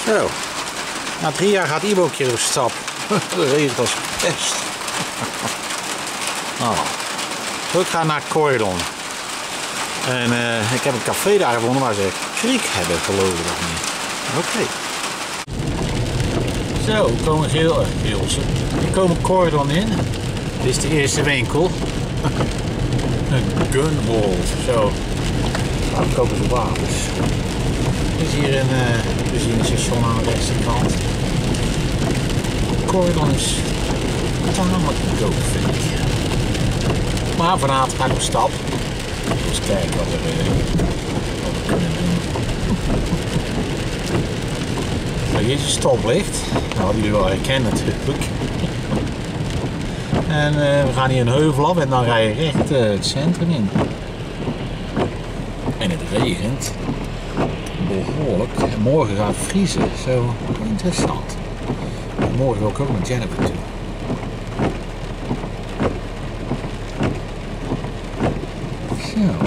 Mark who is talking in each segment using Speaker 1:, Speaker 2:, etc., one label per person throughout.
Speaker 1: Zo, na 3 jaar gaat Ibo een keer op stap. Het regent als pest. Nou, ik ga naar Corydon. En ik heb een café daar gevonden waar ze kriek hebben, geloof ik nog niet. Oké. Zo, we komen we komen Corydon in. Dit is de eerste winkel. Een gunvault. Zo. Daar kopen ze wapens. Er is hier een benzinestation aan de rechterkant. Corydon is tamelijk goedkoop, vind ik. Maar vanavond ga ik op stap. Dus kijken wat we kunnen doen. Nou, hier is een stoplicht. Dat hadden jullie wel herkend natuurlijk. En we gaan hier een heuvel af en dan rij je recht het centrum in. En het regent behoorlijk. En morgen gaat het vriezen. Zo interessant. En morgen wil ik ook met Jennifer toe. Zo.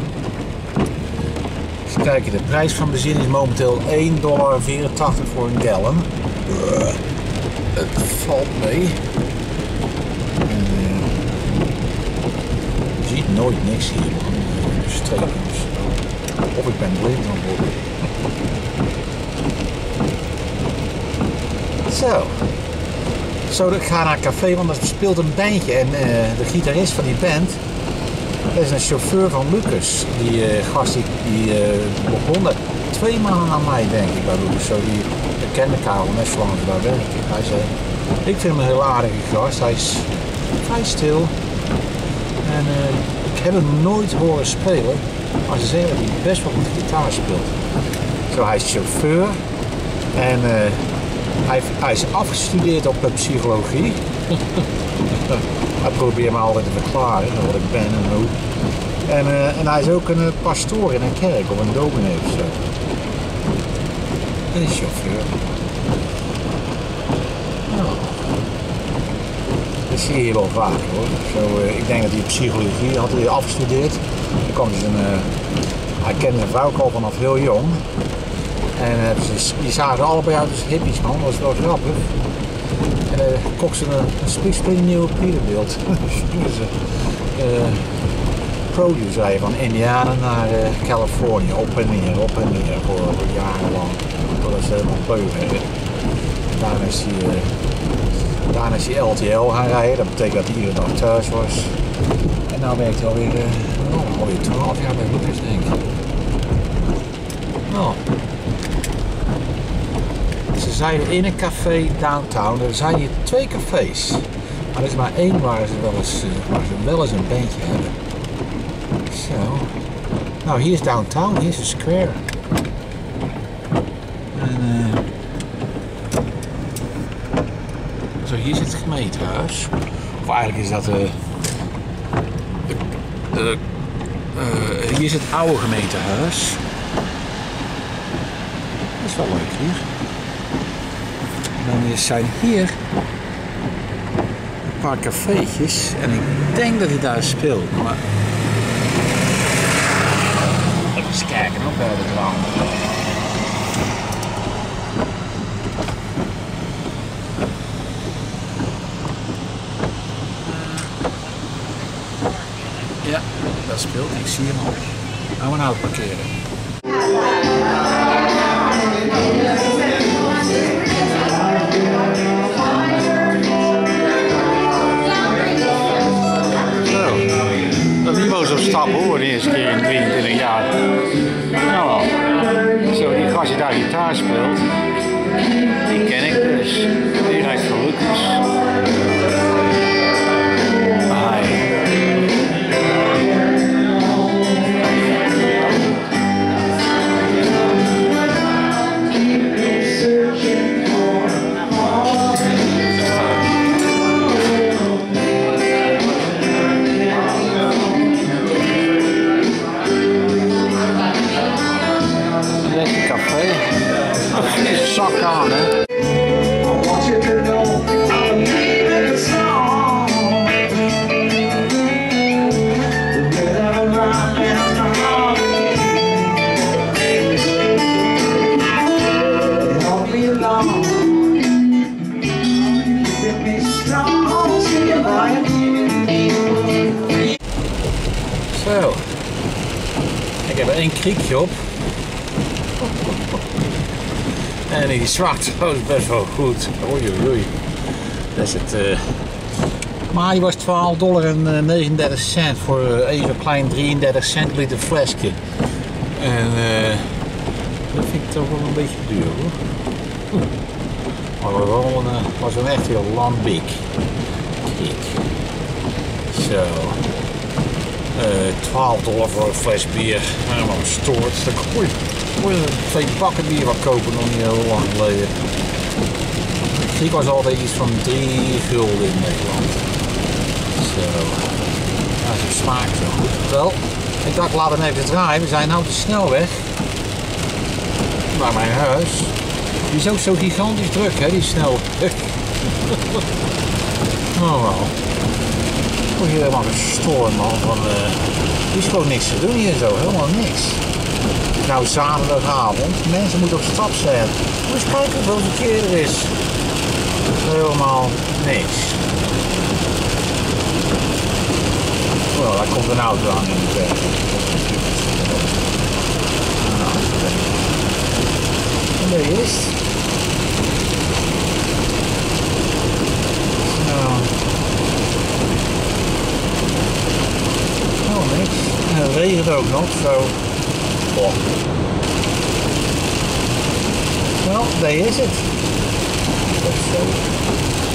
Speaker 1: Eens kijken, de prijs van benzine is momenteel $1,84 voor een gallon. Het valt mee. Je ziet nooit niks hier, man. De streepjes. Of ik ben blind dan worden. Zo, ik ga naar een café, want er speelt een bandje. En de gitarist van die band, dat is een chauffeur van Lucas. Die gast die begon dat 2 maanden na mij, denk ik, bij Lucas. Zo, die kende Karel net zo lang als daar werkte. Hij zei, ik vind hem een heel aardige gast. Hij is vrij stil. En ik heb hem nooit horen spelen, maar ze zeggen dat hij best wel goed gitaar speelt. Zo, hij is chauffeur en hij is afgestudeerd op psychologie. Hij probeert me altijd te verklaren wat ik ben en hoe. En hij is ook een pastoor in een kerk of een dominee of zo. Hij is chauffeur. Nou. Dat zie je hier wel vaak hoor. Zo, ik denk dat hij psychologie had hij afgestudeerd. Dan kwam dus hij kende zijn vrouw al vanaf heel jong. En die zagen allebei uit als hippies, man. Dat was wel grappig. En kocht ze een splinternieuwe Peterbilt. Produce rijden van Indiana naar Californië. Op en neer voor jarenlang. Totdat ze helemaal beu werden. Daarna is hij LTL gaan rijden, dat betekent dat hij iedere dag thuis was. En nu werkt hij alweer 12 jaar bij Lucas, denk ik. Nou. Ze zijn in een café downtown, er zijn hier 2 cafés. Maar er is maar 1 waar ze wel eens een bandje hebben. Zo. Nou, hier is downtown, hier is een square. En zo, hier zit het gemeentehuis. Of eigenlijk is dat hier zit het oude gemeentehuis. Dat is wel leuk hier. En dan zijn hier een paar cafeetjes en ik denk dat hij daar speelt. Maar even eens kijken nog bij de kraan. Ja, dat speelt. Ik zie hem al. Gaan we nou parkeren. Zo, dat niveaus op stap hoor, de eerste keer in 23 jaar. Nou al. Zo, die gast die daar gitaar speelt, die ken ik dus. Die rijdt voor Lucas. Zak aan, hè? kriekje op. En die zwart was best wel goed. Oei oei oei. Dat is het. Maar die was $12,39 voor even een klein 33 centiliter flesje. En dat vind ik toch wel een beetje duur hoor. Maar wel was een echt heel lambiek. Kijk. Zo. $12 voor een fles bier. Helemaal gestoord. Dan kon je 2 bakken bier wat kopen nog niet heel lang geleden. Ik was altijd iets van 3 gulden in Nederland. Zo. Ja, ze smaakt zo goed. Wel, ik dacht laat hem even draaien. We zijn nou op de snelweg. Bij mijn huis. Die is ook zo gigantisch druk hè, die snelweg. Oh wel. Ik word hier helemaal gestoord man. Van, er is gewoon niks te doen hier zo, helemaal niks. Het is nou zaterdagavond, mensen moeten op stap zijn. Moet eens kijken hoeveel verkeer er is. Helemaal niks. Oh, daar komt een auto aan in de weg. En daar is het. Oh, niks. En het regent ook nog, zo. Oh. Wel, daar is het. Dat is zo.